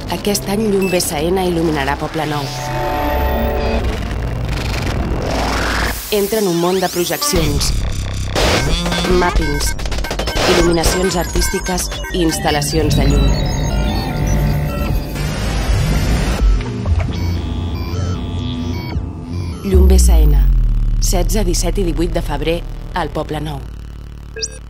Aquest any Llum BSN il·luminarà Poble Nou. Entra en un món de projeccions, màpings, il·luminacions artístiques i instal·lacions de llum. Llum BSN, 16, 17 i 18 de febrer al Poble Nou.